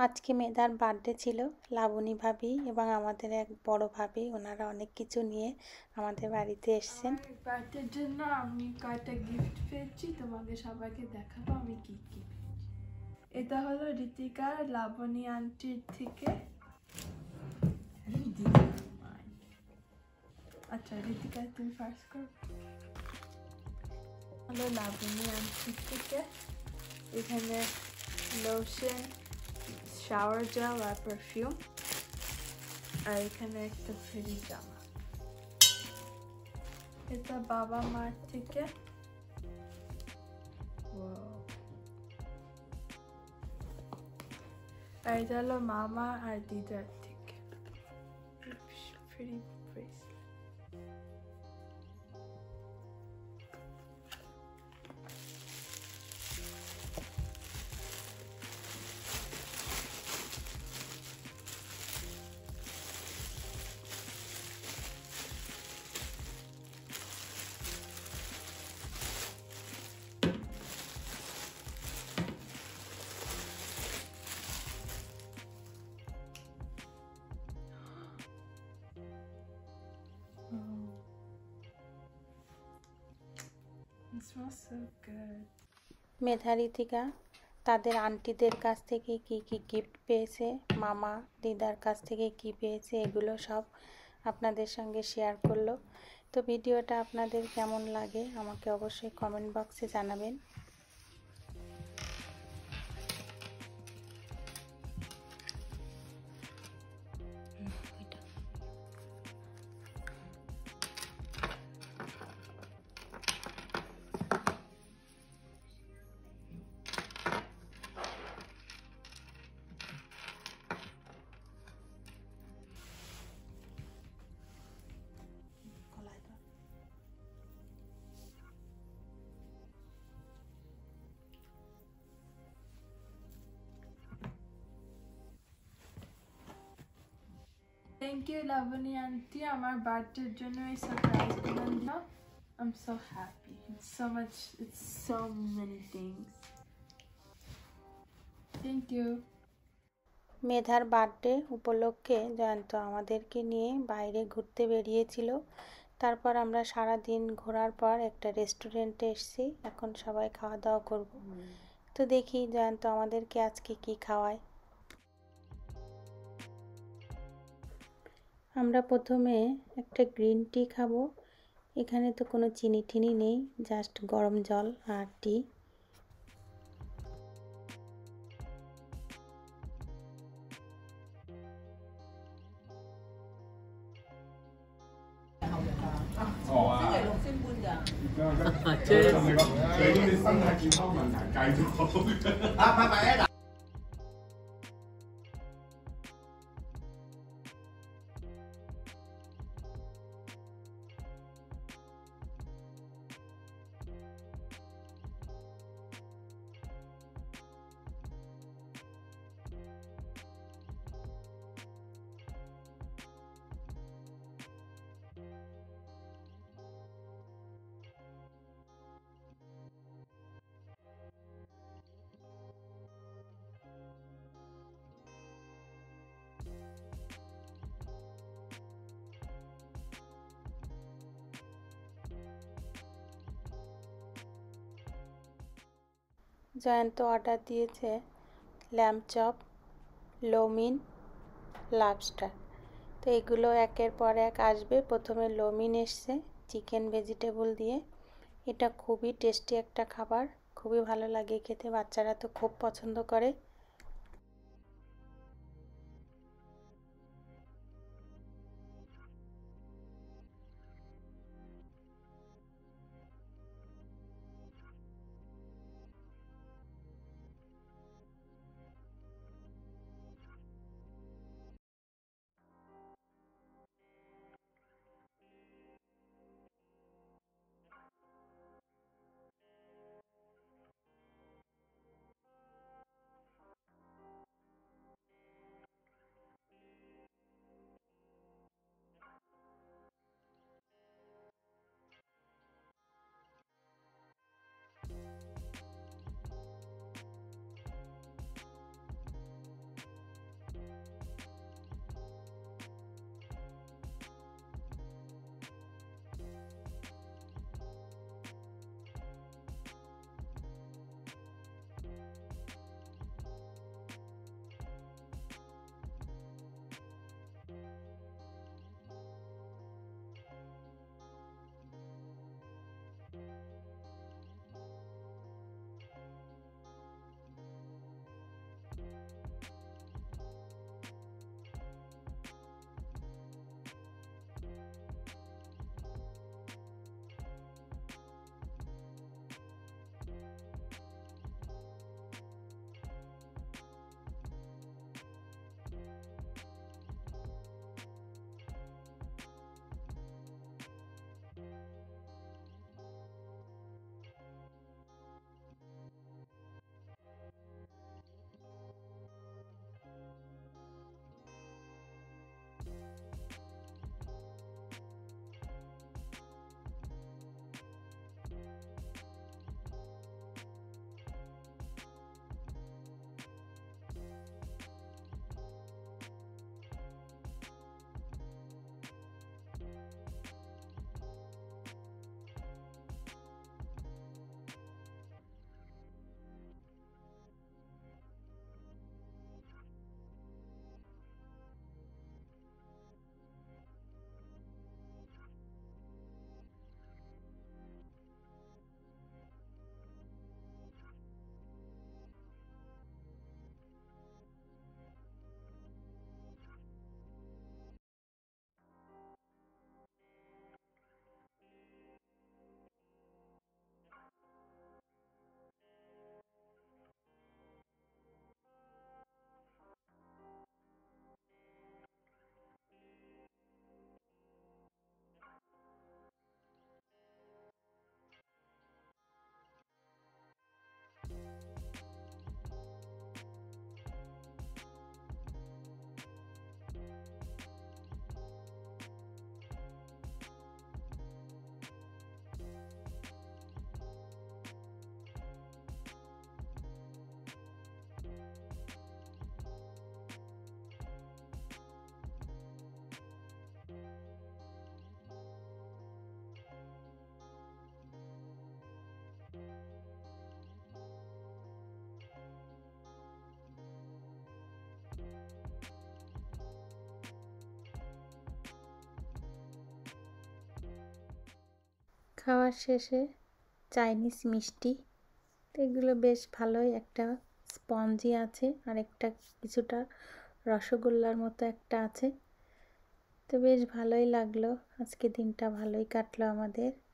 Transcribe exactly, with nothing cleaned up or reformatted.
আজকে মেধার বার্থডে ছিল। লাবণী ভাবি এবং আমাদের এক বড় ভাবি, ওনারা অনেক কিছু নিয়ে আমাদের বাড়িতে এসেছেন। বার্থডের জন্য আমি কয়েকটা গিফট পেয়েছি, তোমাদের সবাইকে দেখাবো আমি কি কি পেয়েছি। এটা হলো ঋতিকার লাবণী আন্টির থেকে। আচ্ছা ঋতিকা তুমি ফার্স্ট করো। হলো লাবণী আন্টির থেকে এখানে লোশন, শাওয়ার জেল আর পারফিউম, আর এখানে একটা ফ্রি জামা। এটা বাবা মার থেকে। আর এটা হলো মামা আর দিদার থেকে free bracelet. It smells so good. Medha Ritika তাদের আন্টিদের কাছ থেকে কি কি গিফট পেয়েছে, মামা দিদার কাছ থেকে কি পেয়েছে, এগুলো সব আপনাদের সঙ্গে শেয়ার করলো। তো ভিডিওটা আপনাদের কেমন লাগে আমাকে অবশ্যই কমেন্ট বক্সে জানাবেন। Thank you, Lavani auntie. আমার বার্থডের জন্য এই সারপ্রাইজ গুলো দিল। I'm so happy. It's so much. It's so many things. Thank you. মেধার বার্থডে উপলক্ষে জয়ন্ত আমাদেরকে নিয়ে বাইরে ঘুরতে বেরিয়েছিল। তারপর আমরা সারা দিন ঘোরার পর একটা রেস্টুরেন্টে এসেছি। এখন সবাই খাওয়া দাওয়া করব। তো দেখি জয়ন্ত আমাদেরকে আজকে কি খাওয়ায়। আমরা প্রথমে একটা গ্রিন টি খাবো। এখানে তো কোনো চিনি টিনি নেই, জাস্ট গরম জল আর টি। জয়ন্ত অর্ডার দিয়েছে ল্যাম্ব চপ, লোমিন, লবস্টার। তো এগুলো একের পর এক আসবে। প্রথমে লোমিন এসছে চিকেন ভেজিটেবল দিয়ে। এটা খুবই টেস্টি একটা খাবার, খুবই ভালো লাগে খেতে, বাচ্চারা তো খুব পছন্দ করে। খাওয়ার শেষে চাইনিজ মিষ্টি, তো এগুলো বেশ ভালোই, একটা স্পঞ্জি আছে আর একটা কিছুটা রসগোল্লার মতো একটা আছে। তো বেশ ভালোই লাগলো, আজকে দিনটা ভালোই কাটলো আমাদের।